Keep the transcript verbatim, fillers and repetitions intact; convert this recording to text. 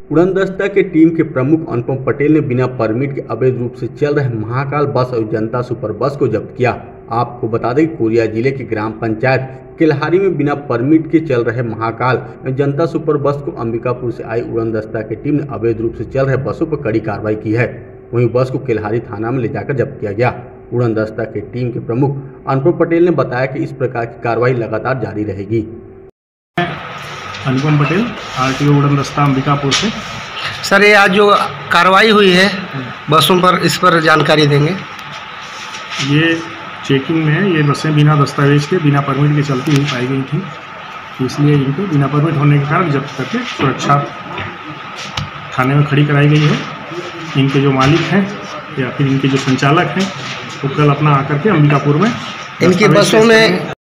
उड़नदस्ता के टीम के प्रमुख अनुपम पटेल ने बिना परमिट के अवैध रूप से चल रहे महाकाल बस और जनता सुपर बस को जब्त किया। आपको बता दें कि कोरिया जिले के ग्राम पंचायत केल्हारी में बिना परमिट के चल रहे महाकाल जनता सुपर बस को अंबिकापुर से आई उड़नदस्ता की टीम ने अवैध रूप से चल रहे बसों पर कड़ी कार्रवाई की है। वहीं बस को केल्हारी थाना में ले जाकर जब्त किया गया। उड़नदस्ता के टीम के प्रमुख अनुपम पटेल ने बताया कि इस प्रकार की कार्रवाई लगातार जारी रहेगी। अनुपम पटेल, आरटीओ उड़नदस्ता अंबिकापुर से। सर, ये आज जो कार्रवाई हुई है बसों पर, इस पर जानकारी देंगे। ये चेकिंग में है, ये बसें बिना दस्तावेज के, बिना परमिट के चलती हुई पाई गई थी, इसलिए इनको बिना परमिट होने के कारण जब्त करके सुरक्षा थाने में खड़ी कराई गई है। इनके जो मालिक हैं या फिर इनके जो संचालक हैं वो कल अपना आकर के अंबिकापुर में इनकी बसों में